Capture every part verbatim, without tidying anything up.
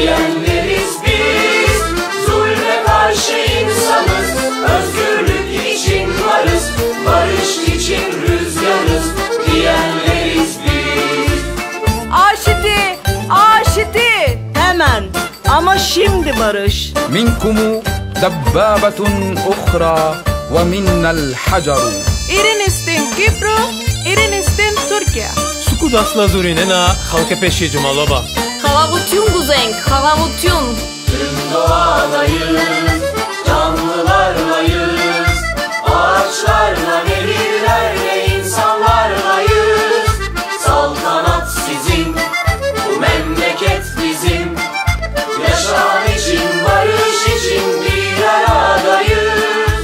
diyenleriz biz. Zulme karşı insanız, özgürlük için varız, barış için rüzgarız diyenleriz biz. Aşiti, aşiti. Hemen ama şimdi barış. Minkumu dabbâbetun ukhra ve minnel hacaru. İrinistin Kipru, irinistin Türkiye. Sukudasla zurinena halka peşi cumalaba. Halavutyun guzenk, halavutyun. Tüm doğadayız, canlılarlayız, ağaçlarla, nehirlerle, insanlarlayız. Saltanat sizin, bu memleket bizim. Yaşam için, barış için bir aradayız.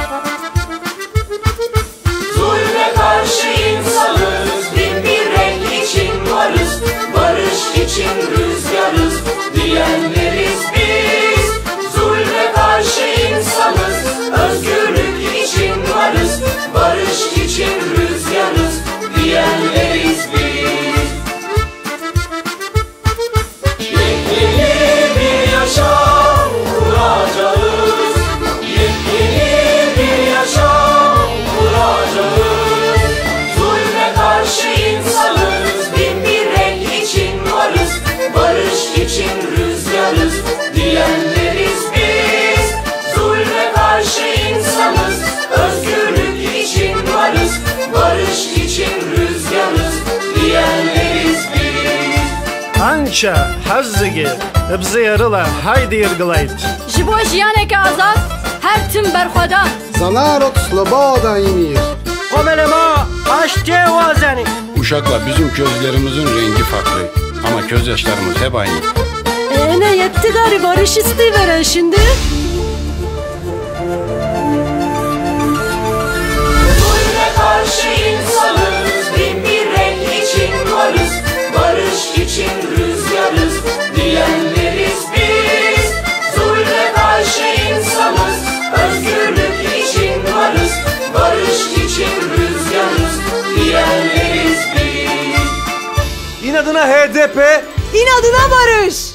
Zulme karşı insanız, bin bir renk için varız, barış için rüzgarız diyenleriz biz. Zulme karşı insanız, özgürlük için varız, barış için rüzgarız diyenleriz biz. Yepyeni bir yaşam kuracağız, yepyeni bir yaşam kuracağız. Zulme karşı insanız, bin bir renk için varız, barış için rüzgarız diyenleriz biz. Zulme karşı insanız, özgürlük için varız, barış için rüzgarız diyenleriz biz. Ança hazzigi bziyarıla haydi yırgılayt. Jibo jiyaneke azad, her tim berxweda. Zanarot sloboda imir. Komelema aşçı vazeni. Uşakla bizim gözlerimizin rengi farklı ama gözyaşlarımız hep aynı. Ee ne yetti gari barış isteyiveren şimdi? Zulme karşı insanız, bin bir renk için varız, barış için rüzgarız diyenleriz biz. Zulme karşı insanız, özgürlük için varız, barış için rüzgarız diyenleriz biz. İnadına H D P, İnadına barış.